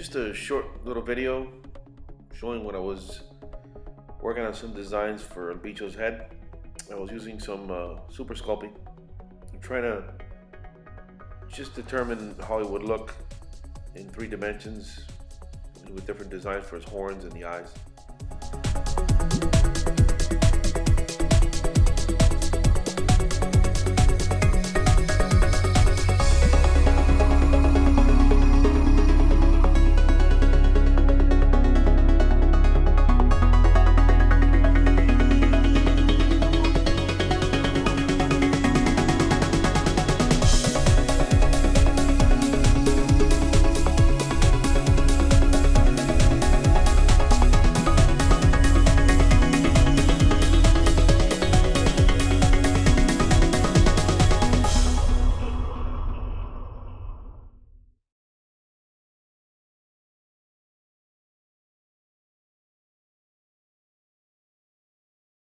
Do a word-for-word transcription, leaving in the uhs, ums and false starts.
just a short little video showing when I was working on some designs for Bicho's head. I was using some uh, super sculpting. I'm trying to just determine how it would look in three dimensions with different designs for his horns and the eyes.